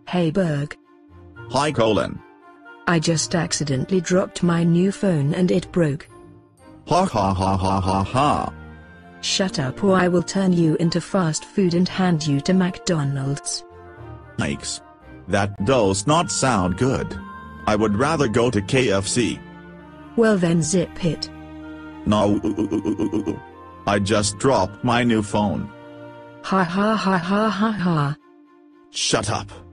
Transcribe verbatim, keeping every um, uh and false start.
Hey Burg. Hi Colan. I just accidentally dropped my new phone and it broke. Ha ha ha ha ha ha. Shut up or I will turn you into fast food and hand you to McDonald's. Yikes. That does not sound good. I would rather go to K F C. Well then zip it. No. I just dropped my new phone. Ha ha ha ha ha ha. Shut up.